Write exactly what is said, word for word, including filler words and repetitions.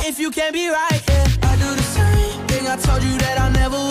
if you can't be right, yeah. I do the same thing I told you that I never